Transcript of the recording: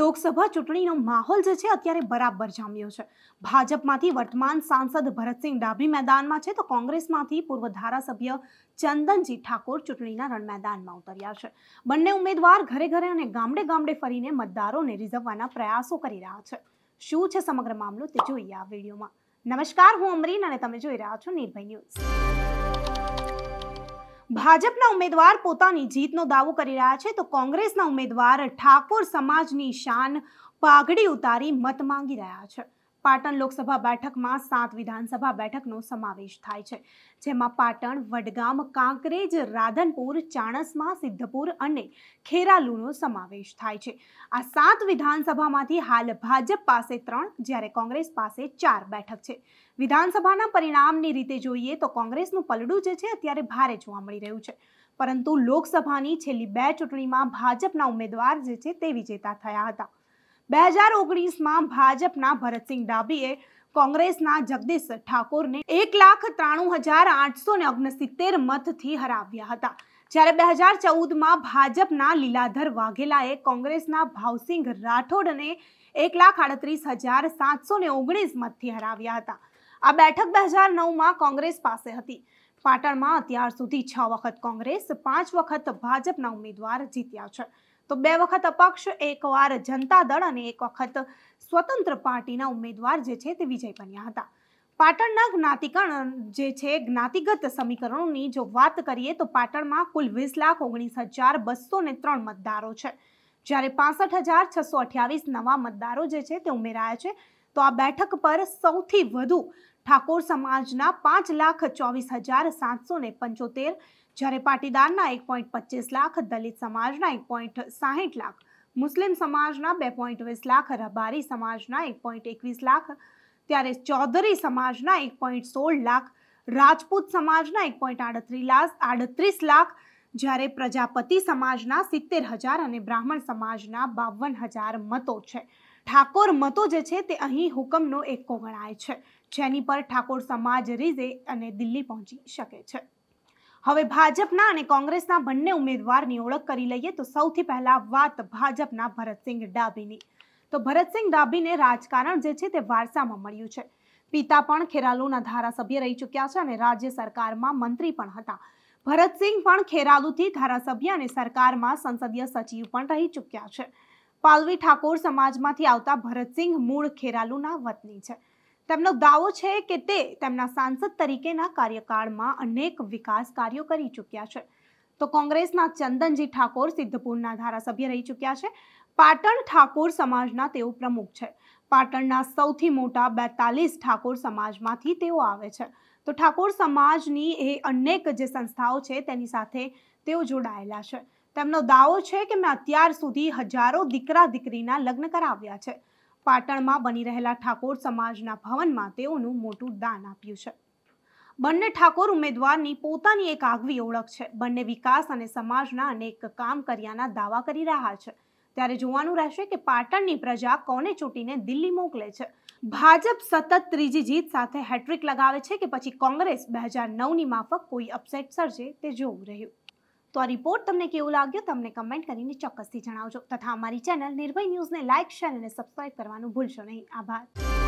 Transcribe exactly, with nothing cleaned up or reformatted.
લોકસભા ચૂંટણીનો માહોલ જે છે અત્યારે બરાબર જામ્યો છે। ભાજપમાંથી વર્તમાન સાંસદ ભરતસિંહ ડાભી મેદાનમાં છે, તો કોંગ્રેસમાંથી પૂર્વ ધારાસભ્ય ચંદનજી ઠાકોર ચૂંટણીના રણ મેદાનમાં ઉતર્યા છે। બંને ઉમેદવાર ઘરે ઘરે અને ગામડે ગામડે ફરીને મતદારોને રીઝવવાના પ્રયાસો કરી રહ્યા છે। શું છે સમગ્ર મામલો તે જોઈએ આ વિડીયોમાં। નમસ્કાર, હું અમરીન અને તમે જોઈ રહ્યા છો નિર્ભય ન્યૂઝ। ભાજપના ઉમેદવાર પોતાની જીતનો દાવો કરી રહ્યા છે, તો કોંગ્રેસના ઉમેદવાર ઠાકોર સમાજની શાન પાઘડી ઉતારી મત માંગી રહ્યા છે। પાટણ લોકસભા બેઠકમાં સાત વિધાનસભા બેઠકનો સમાવેશ થાય છે, જેમાં પાટણ, વડગામ, કાંકરેજ, રાધનપુર, ચાણસ્મા, સિદ્ધપુર અને ખેરાલુનો સમાવેશ થાય છે। આ સાત વિધાનસભામાંથી હાલ ભાજપ પાસે ત્રણ, જ્યારે કોંગ્રેસ પાસે ચાર બેઠક છે। વિધાનસભાના પરિણામની રીતે જોઈએ તો કોંગ્રેસનું પલડું જે છે અત્યારે ભારે જોવા મળી રહ્યું છે, પરંતુ લોકસભાની છેલ્લી બે ચૂંટણીમાં ભાજપના ઉમેદવાર જે છે તે વિજેતા થયા હતા। બે હજાર ઓગણીસમાં ભાજપના ભરતસિંહ ડાભીએ કોંગ્રેસના જગદીશ ઠાકોરને એક લાખ ત્રાણું હજાર આઠસો ને ઓગણસિત્તેર મતથી હરાવ્યા હતા, જ્યારે બે હજાર ચૌદમાં ભાજપના લીલાધર વાઘેલાએ કોંગ્રેસના ભાવસિંહ રાઠોડને એક લાખ આડત્રીસ હજાર સાતસો ને ઓગણીસ મતથી હરાવ્યા હતા। આ બેઠક બે હજાર નવમાં કોંગ્રેસ પાસે હતી। પાટણમાં અત્યાર સુધી છ વખત કોંગ્રેસ, પાંચ વખત ભાજપના ઉમેદવાર જીત્યા છે, તો બે વખત અપક્ષ, એક વાર જનતા દળ અને એક વખત સ્વતંત્ર પાર્ટીના ઉમેદવાર જે છે તે વિજય બન્યા હતા। પાટણના જ્ઞાતિકરણ જે છે જ્ઞાતિગત સમીકરણોની જો વાત કરીએ તો પાટણમાં કુલ વીસ લાખ ઓગણીસ હજાર બસો ને ત્રણ મતદારો છે, જ્યારે પાસઠ હજાર છસો અઠ્યાવીસ નવા મતદારો જે છે તે ઉમેરાયા છે। તો આ બેઠક પર સૌથી વધુ ઠાકોર સમાજના પાંચ લાખ ચોવીસ હજાર સાતસો ને પંચોતેર, જ્યારે પાટીદારના એક પોઈન્ટ પચીસ લાખ, દલિત સમાજના એક પોઈન્ટ સાહીઠ લાખ, મુસ્લિમ સમાજના બે પોઈન્ટ વીસ લાખ, રબારી સમાજના એક પોઈન્ટ એકવીસ લાખ, ત્યારે ચૌધરી સમાજના એક પોઈન્ટ સોળ લાખ, રાજપૂત સમાજના એક પોઈન્ટ આડત્રીસ લાખ આડત્રીસ લાખ જ્યારે પ્રજાપતિ સમાજના સિત્તેર હજાર અને બ્રાહ્મણ સમાજના બાવન હજાર મતો છે। ઠાકોર મતો જે છે તે અહીં હુકમનો એકો ગણાય છે, જેની પર ઠાકોર સમાજ રીઝે અને દિલ્હી પહોંચી શકે છે। હવે ભાજપના અને કોંગ્રેસના બંને ઉમેદવારની ઓળખ કરી લઈએ તો સૌથી પહેલા વાત ભાજપના ભરતસિંહ ડાભીની। તો ભરતસિંહ ડાભીને રાજકારણ જે છે તે વારસામાં મળ્યું છે। પિતા પણ ખેરાલુના ધારાસભ્ય રહી ચૂક્યા છે અને રાજ્ય સરકારમાં મંત્રી પણ હતા। ભરતસિંહ પણ ખેરાલુથી ધારાસભ્ય અને સરકારમાં સંસદીય સચિવ પણ રહી ચૂક્યા છે। પાલવી ઠાકોર સમાજમાંથી આવતા ભરતસિંહ મૂળ ખેરાલુના વતની છે। તેમનો દાવો છે કે તે તેમના સાંસદ તરીકેના કાર્યકાળમાં અનેક વિકાસ કાર્યો કરી ચૂક્યા છે। તો કોંગ્રેસના ચંદનજી ઠાકોર સિદ્ધપુરના ધારાસભ્ય રહી ચૂક્યા છે। પાટણ ઠાકોર સમાજના તેઓ પ્રમુખ છે। પાટણના સૌથી મોટા બેતાલીસ ઠાકોર સમાજમાંથી તેઓ આવે છે। તો ઠાકોર સમાજની એ અનેક જે સંસ્થાઓ છે તેની સાથે તેઓ જોડાયેલા છે। તેમનો દાવો છે કે મેં અત્યાર સુધી હજારો દીકરા દીકરીના લગ્ન કરાવ્યા છે। પાટણમાં બની રહેલા ઠાકોર સમાજના ભવનમાં તેઓનું મોટું દાન આપ્યું છે। બંને ઠાકોર ઉમેદવારની પોતાની એક આગવી ઓળખ છે। બંને વિકાસ અને સમાજના અનેક કામ કર્યાના દાવા કરી રહ્યા છે, ત્યારે જોવાનું રહેશે કે પાટણની પ્રજા કોને ચૂંટીને દિલ્હી મોકલે છે। ભાજપ સતત ત્રીજી જીત સાથે હેટ્રિક લગાવે છે કે પછી કોંગ્રેસ બે હજાર નવની માફક કોઈ અપસેટ સર્જે તે જોવું રહ્યું। તો આ રિપોર્ટ તમને કેવો લાગ્યો તમને કમેન્ટ કરીને ચોક્કસથી જણાવજો, તથા અમારી ચેનલ નિર્ભય ન્યૂઝને લાઇક, શેર અને સબસ્ક્રાઇબ કરવાનું ભૂલશો નહીં। આભાર।